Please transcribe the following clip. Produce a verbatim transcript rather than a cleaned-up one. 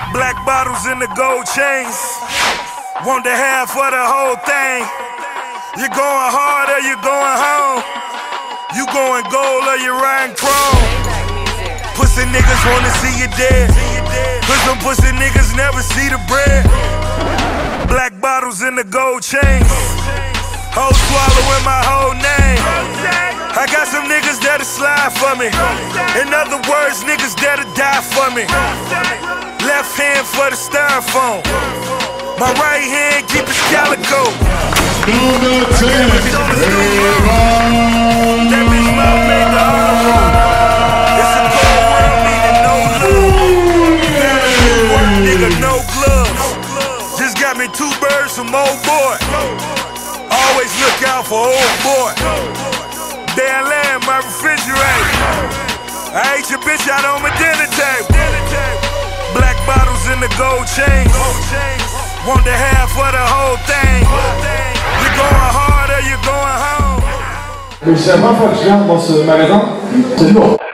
Black bottles in the gold chains. Want the half for the whole thing. You going hard or you going home? You going gold or you riding chrome? Pussy niggas wanna see you dead. Cause them pussy niggas never see the bread. Black bottles in the gold chains. Whole swallowing my whole name. I got some niggas that'll slide for me. In other words, niggas that'll die for me. Left hand for the styrofoam. My right hand keep it calico. That bitch mouth made the whole. It's a cold world, meaning no love. Work nigga, no gloves. Just got me two birds from old boy. Always look out for old boy. Damn lamb, my refrigerator. I ate your bitch out on my dinner table. Black bottles in the gold chains. Want the half for the whole thing. You going hard or you going home? C'est la première fois que je viens dans ce magasin. C'est du lourd.